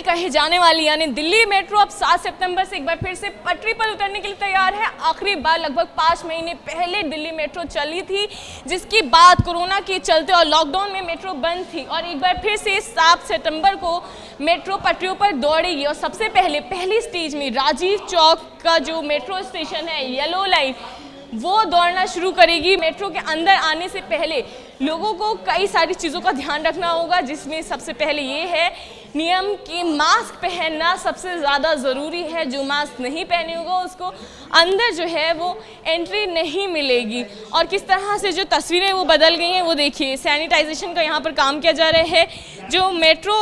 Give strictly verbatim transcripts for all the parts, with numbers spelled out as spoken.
कहे जाने वाली यानी दिल्ली मेट्रो अब सात सितंबर से एक बार फिर से पटरी पर उतरने के लिए तैयार है। आखिरी बार लगभग पाँच महीने पहले दिल्ली मेट्रो चली थी, जिसके बाद कोरोना के चलते और लॉकडाउन में मेट्रो बंद थी, और एक बार फिर से सात सितंबर को मेट्रो पटरियों पर दौड़ेगी। और सबसे पहले पहली स्टेज में राजीव चौक का जो मेट्रो स्टेशन है, येलो लाइन, वो दौड़ना शुरू करेगी। मेट्रो के अंदर आने से पहले लोगों को कई सारी चीज़ों का ध्यान रखना होगा, जिसमें सबसे पहले ये है नियम कि मास्क पहनना सबसे ज़्यादा ज़रूरी है। जो मास्क नहीं पहने होगा उसको अंदर जो है वो एंट्री नहीं मिलेगी। और किस तरह से जो तस्वीरें वो बदल गई हैं वो देखिए। सैनिटाइजेशन का यहाँ पर काम किया जा रहा है। जो मेट्रो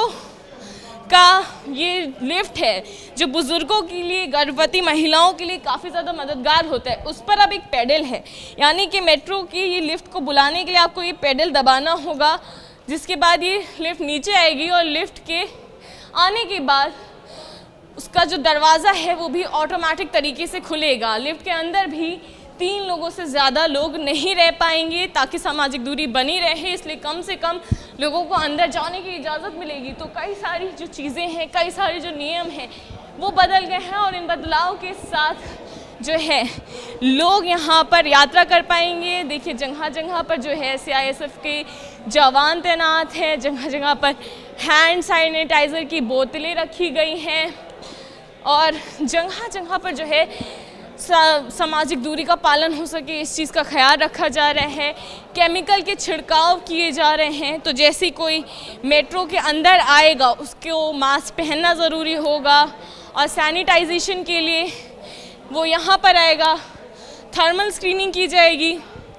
का ये लिफ्ट है जो बुज़ुर्गों के लिए, गर्भवती महिलाओं के लिए काफ़ी ज़्यादा मददगार होता है, उस पर अब एक पेडल है, यानी कि मेट्रो की ये लिफ्ट को बुलाने के लिए आपको ये पेडल दबाना होगा, जिसके बाद ये लिफ्ट नीचे आएगी और लिफ्ट के आने के बाद उसका जो दरवाज़ा है वो भी ऑटोमेटिक तरीके से खुलेगा। लिफ्ट के अंदर भी तीन लोगों से ज़्यादा लोग नहीं रह पाएंगे ताकि सामाजिक दूरी बनी रहे, इसलिए कम से कम लोगों को अंदर जाने की इजाज़त मिलेगी। तो कई सारी जो चीज़ें हैं, कई सारे जो नियम हैं वो बदल गए हैं, और इन बदलाव के साथ जो है लोग यहाँ पर यात्रा कर पाएंगे। देखिए जगह जगह पर जो है सी आई एस एफ के जवान तैनात हैं, जगह जगह पर हैंड सैनिटाइज़र की बोतलें रखी गई हैं, और जगह जगह पर जो है सामाजिक दूरी का पालन हो सके इस चीज़ का ख्याल रखा जा रहा है। केमिकल के छिड़काव किए जा रहे हैं, तो जैसे कोई मेट्रो के अंदर आएगा उसको मास्क पहनना ज़रूरी होगा, और सैनिटाइजेशन के लिए वो यहाँ पर आएगा, थर्मल स्क्रीनिंग की जाएगी,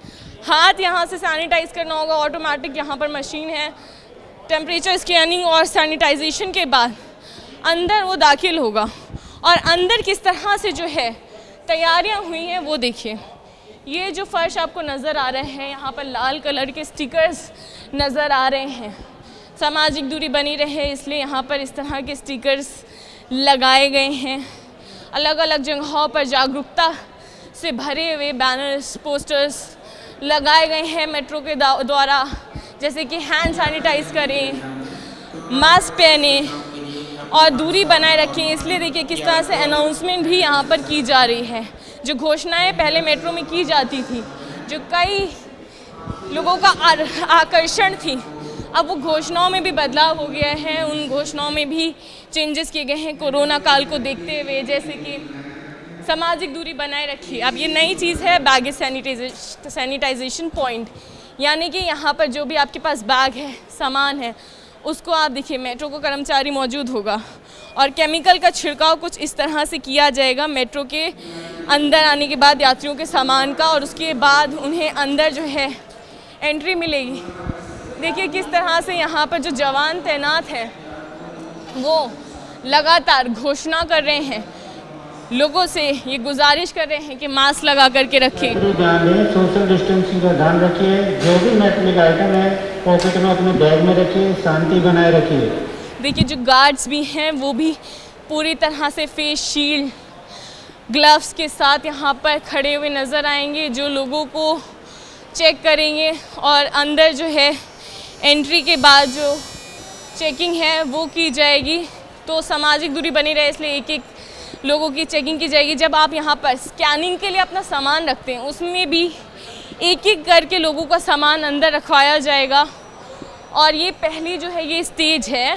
हाथ यहाँ से सैनिटाइज़ करना होगा, ऑटोमेटिक यहाँ पर मशीन है, टेम्परेचर स्कैनिंग और सैनिटाइजेशन के बाद अंदर वो दाखिल होगा। और अंदर किस तरह से जो है तैयारियां हुई हैं वो देखिए। ये जो फर्श आपको नज़र आ रहे हैं, यहाँ पर लाल कलर के स्टिकर्स नज़र आ रहे हैं। सामाजिक दूरी बनी रहे इसलिए यहाँ पर इस तरह के स्टिकर्स लगाए गए हैं। अलग अलग जगहों पर जागरूकता से भरे हुए बैनर्स, पोस्टर्स लगाए गए हैं मेट्रो के द्वारा, जैसे कि हैंड सैनिटाइज करें, मास्क पहने और दूरी बनाए रखें। इसलिए देखिए किस तरह से अनाउंसमेंट भी यहाँ पर की जा रही है। जो घोषणाएं पहले मेट्रो में की जाती थी, जो कई लोगों का आकर्षण थी, अब वो घोषणाओं में भी बदलाव हो गया है। उन घोषणाओं में भी चेंजेस किए गए हैं कोरोना काल को देखते हुए, जैसे कि सामाजिक दूरी बनाए रखिए। अब ये नई चीज़ है बैगेज सैनिटाइजेशन सैनिटाइजेशन पॉइंट, यानी कि यहाँ पर जो भी आपके पास बैग है, सामान है, उसको आप देखिए मेट्रो को कर्मचारी मौजूद होगा, और केमिकल का छिड़काव कुछ इस तरह से किया जाएगा मेट्रो के अंदर आने के बाद यात्रियों के सामान का, और उसके बाद उन्हें अंदर जो है एंट्री मिलेगी। देखिए किस तरह से यहाँ पर जो जवान तैनात हैं वो लगातार घोषणा कर रहे हैं, लोगों से ये गुजारिश कर रहे हैं कि मास्क लगा करके रखें, सोशल डिस्टेंसिंग का ध्यान रखिए, जो भी मेटलिक आइटम है पॉकेट में अपने बैग में रखिए, शांति बनाए रखिए। देखिए जो गार्ड्स भी हैं वो भी पूरी तरह से फेस शील्ड, ग्लव्स के साथ यहाँ पर खड़े हुए नज़र आएंगे, जो लोगों को चेक करेंगे, और अंदर जो है एंट्री के बाद जो चेकिंग है वो की जाएगी। तो सामाजिक दूरी बनी रहे इसलिए एक एक लोगों की चेकिंग की जाएगी। जब आप यहाँ पर स्कैनिंग के लिए अपना सामान रखते हैं, उसमें भी एक एक करके लोगों का सामान अंदर रखवाया जाएगा। और ये पहली जो है ये स्टेज है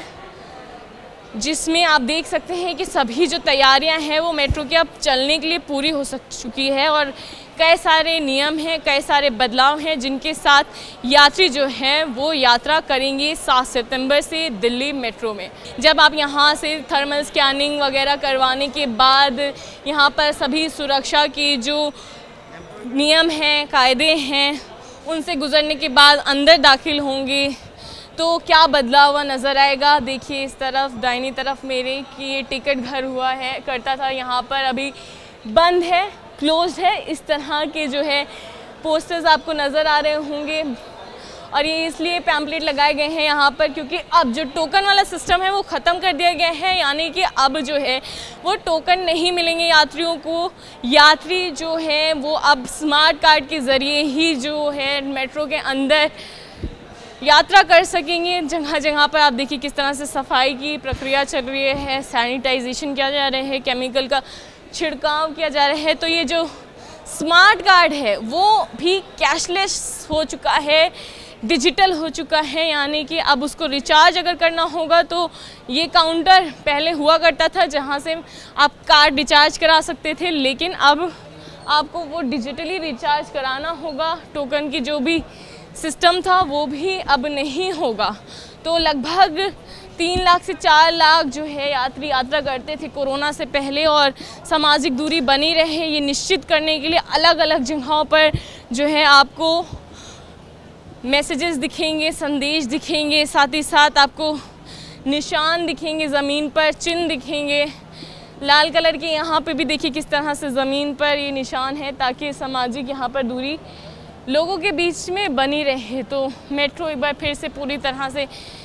जिसमें आप देख सकते हैं कि सभी जो तैयारियां हैं वो मेट्रो के अब चलने के लिए पूरी हो सक चुकी है, और कई सारे नियम हैं, कई सारे बदलाव हैं जिनके साथ यात्री जो हैं वो यात्रा करेंगे सात सितंबर से दिल्ली मेट्रो में। जब आप यहाँ से थर्मल स्कैनिंग वगैरह करवाने के बाद यहाँ पर सभी सुरक्षा के जो नियम हैं, कायदे हैं, उनसे गुजरने के बाद अंदर दाखिल होंगे तो क्या बदलाव हुआ नज़र आएगा। देखिए इस तरफ दाहिनी तरफ मेरे कि ये टिकट घर हुआ है करता था, यहाँ पर अभी बंद है, क्लोज है। इस तरह के जो है पोस्टर्स आपको नज़र आ रहे होंगे, और ये इसलिए पैम्पलेट लगाए गए हैं यहाँ पर क्योंकि अब जो टोकन वाला सिस्टम है वो ख़त्म कर दिया गया है, यानी कि अब जो है वो टोकन नहीं मिलेंगे यात्रियों को। यात्री जो है वो अब स्मार्ट कार्ड के ज़रिए ही जो है मेट्रो के अंदर यात्रा कर सकेंगे। जगह जगह पर आप देखिए किस तरह से सफाई की प्रक्रिया चल रही है, सैनिटाइजेशन किया जा रहा है, केमिकल का छिड़काव किया जा रहा है। तो ये जो स्मार्ट कार्ड है वो भी कैशलेस हो चुका है, डिजिटल हो चुका है, यानी कि अब उसको रिचार्ज अगर करना होगा तो ये काउंटर पहले हुआ करता था जहाँ से आप कार्ड रिचार्ज करा सकते थे, लेकिन अब आपको वो डिजिटली रिचार्ज कराना होगा। टोकन की जो भी सिस्टम था वो भी अब नहीं होगा। तो लगभग तीन लाख से चार लाख जो है यात्री यात्रा करते थे कोरोना से पहले, और सामाजिक दूरी बनी रहे ये निश्चित करने के लिए अलग अलग जगहों पर जो है आपको मैसेजेस दिखेंगे, संदेश दिखेंगे, साथ ही साथ आपको निशान दिखेंगे, ज़मीन पर चिन्ह दिखेंगे। लाल कलर के यहाँ पे भी देखिए किस तरह से ज़मीन पर ये निशान है, ताकि सामाजिक यहाँ पर दूरी लोगों के बीच में बनी रहे। तो मेट्रो एक बार फिर से पूरी तरह से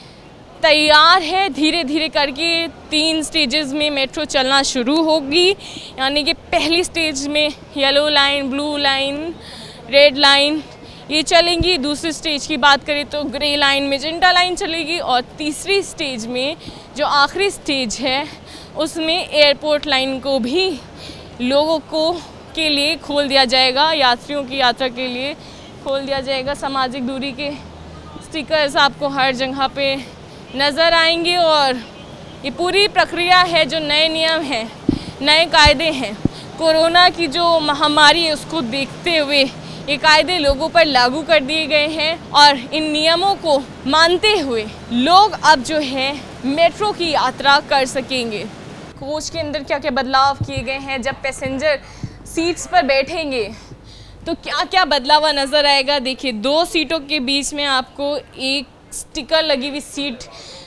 तैयार है। धीरे धीरे करके तीन स्टेजेस में मेट्रो चलना शुरू होगी, यानी कि पहली स्टेज में yellow line, blue line, red line ये चलेंगी। दूसरी स्टेज की बात करें तो ग्रे लाइन, मेजेंटा लाइन चलेगी, और तीसरी स्टेज में जो आखिरी स्टेज है उसमें एयरपोर्ट लाइन को भी लोगों को के लिए खोल दिया जाएगा, यात्रियों की यात्रा के लिए खोल दिया जाएगा। सामाजिक दूरी के स्टिकर्स आपको हर जगह पे नज़र आएंगे, और ये पूरी प्रक्रिया है जो नए नियम हैं, नए कायदे हैं, कोरोना की जो महामारी है उसको देखते हुए ये कायदे लोगों पर लागू कर दिए गए हैं, और इन नियमों को मानते हुए लोग अब जो है मेट्रो की यात्रा कर सकेंगे। कोच के अंदर क्या क्या बदलाव किए गए हैं, जब पैसेंजर सीट्स पर बैठेंगे तो क्या क्या बदलाव नज़र आएगा। देखिए दो सीटों के बीच में आपको एक स्टिकर लगी हुई सीट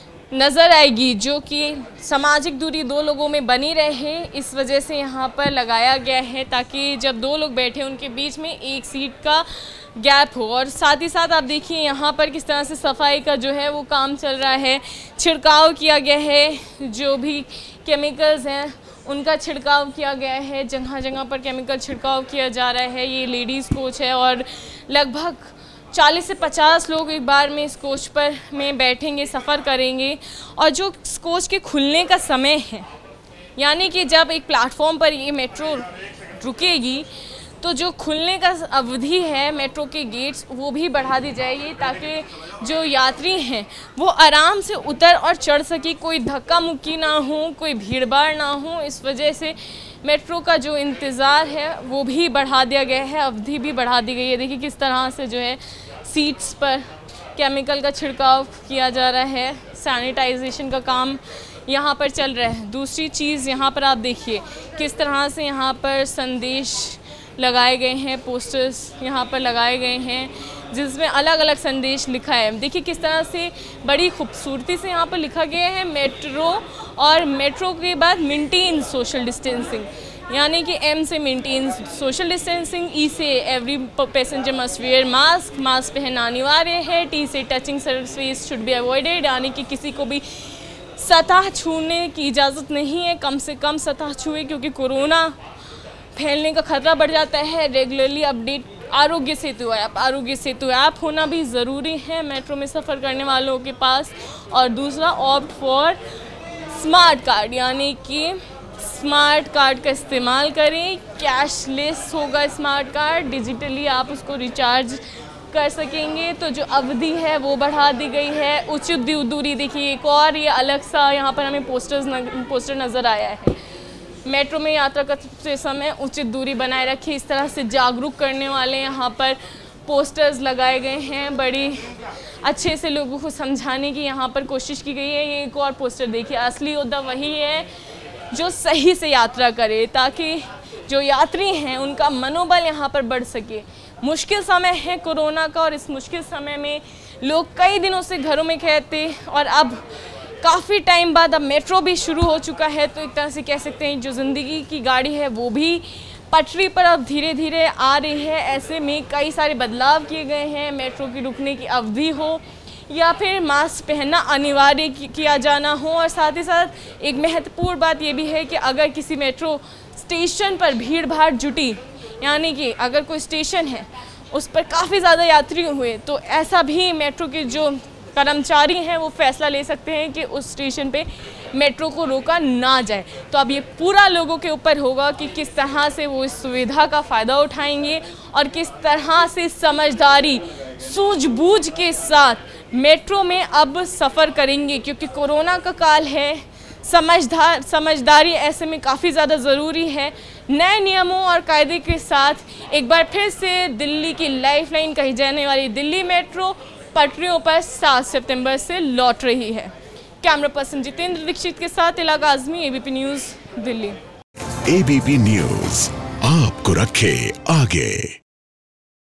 नज़र आएगी, जो कि सामाजिक दूरी दो लोगों में बनी रहे, इस वजह से यहाँ पर लगाया गया है, ताकि जब दो लोग बैठे उनके बीच में एक सीट का गैप हो। और साथ ही साथ आप देखिए यहाँ पर किस तरह से सफाई का जो है वो काम चल रहा है, छिड़काव किया गया है, जो भी केमिकल्स हैं उनका छिड़काव किया गया है, जगह जगह पर केमिकल छिड़काव किया जा रहा है। ये लेडीज़ कोच है और लगभग चालीस से पचास लोग एक बार में इस कोच पर में बैठेंगे, सफ़र करेंगे। और जो इस कोच के खुलने का समय है, यानी कि जब एक प्लेटफॉर्म पर ये मेट्रो रुकेगी तो जो खुलने का अवधि है मेट्रो के गेट्स वो भी बढ़ा दी जाएगी, ताकि जो यात्री हैं वो आराम से उतर और चढ़ सके, कोई धक्का मुक्की ना हो, कोई भीड़ भाड़ ना हो। इस वजह से मेट्रो का जो इंतज़ार है वो भी बढ़ा दिया गया है, अवधि भी बढ़ा दी गई है। देखिए किस तरह से जो है सीट्स पर केमिकल का छिड़काव किया जा रहा है, सैनिटाइजेशन का काम यहाँ पर चल रहा है। दूसरी चीज़ यहाँ पर आप देखिए किस तरह से यहाँ पर संदेश लगाए गए हैं, पोस्टर्स यहाँ पर लगाए गए हैं जिसमें अलग अलग संदेश लिखा है। देखिए किस तरह से बड़ी खूबसूरती से यहाँ पर लिखा गया है मेट्रो, और मेट्रो के बाद मेंटेन सोशल डिस्टेंसिंग, यानी कि एम से मेंटेन सोशल डिस्टेंसिंग, ई से every passenger must wear mask, mask पहनना अनिवार्य है, टी से touching surface should be avoided, यानी कि किसी को भी सतह छूने की इजाज़त नहीं है, कम से कम सतह छुए क्योंकि कोरोना फैलने का खतरा बढ़ जाता है। Regularly update Aarogya Setu app, Aarogya Setu app होना भी ज़रूरी है मेट्रो में सफ़र करने वालों के पास। और दूसरा ऑप्ट फॉर स्मार्ट कार्ड, यानी कि स्मार्ट कार्ड का इस्तेमाल करें, कैशलेस होगा स्मार्ट कार्ड, डिजिटली आप उसको रिचार्ज कर सकेंगे। तो जो अवधि है वो बढ़ा दी गई है। उचित दूरी देखिए एक और ये अलग सा यहाँ पर हमें पोस्टर्स न, पोस्टर नज़र आया है, मेट्रो में यात्रा करते समय उचित दूरी बनाए रखें, इस तरह से जागरूक करने वाले यहाँ पर पोस्टर्स लगाए गए हैं। बड़ी अच्छे से लोगों को समझाने की यहाँ पर कोशिश की गई है। ये एक और पोस्टर देखिए, असली योद्धा वही है जो सही से यात्रा करे, ताकि जो यात्री हैं उनका मनोबल यहाँ पर बढ़ सके। मुश्किल समय है कोरोना का, और इस मुश्किल समय में लोग कई दिनों से घरों में कहते, और अब काफ़ी टाइम बाद अब मेट्रो भी शुरू हो चुका है, तो एक तरह से कह सकते हैं जो ज़िंदगी की गाड़ी है वो भी पटरी पर अब धीरे धीरे आ रही है। ऐसे में कई सारे बदलाव किए गए हैं, मेट्रो की रुकने की अवधि हो या फिर मास्क पहनना अनिवार्य किया जाना हो। और साथ ही साथ एक महत्वपूर्ण बात ये भी है कि अगर किसी मेट्रो स्टेशन पर भीड़ भाड़ जुटी, यानी कि अगर कोई स्टेशन है उस पर काफ़ी ज़्यादा यात्री हुए, तो ऐसा भी मेट्रो के जो कर्मचारी हैं वो फैसला ले सकते हैं कि उस स्टेशन पे मेट्रो को रोका ना जाए। तो अब ये पूरा लोगों के ऊपर होगा कि किस तरह से वो इस सुविधा का फ़ायदा उठाएंगे और किस तरह से समझदारी सूझबूझ के साथ मेट्रो में अब सफ़र करेंगे, क्योंकि कोरोना का काल है। समझदार समझदारी ऐसे में काफ़ी ज़्यादा ज़रूरी है। नए नियमों और कायदे के साथ एक बार फिर से दिल्ली की लाइफलाइन कही जाने वाली दिल्ली मेट्रो पटरियों पर सात सितंबर से लौट रही है। कैमरा पर्सन जितेंद्र दीक्षित के साथ इलाका Azmi, ABP news, Delhi. ABP news आपको रखे आगे।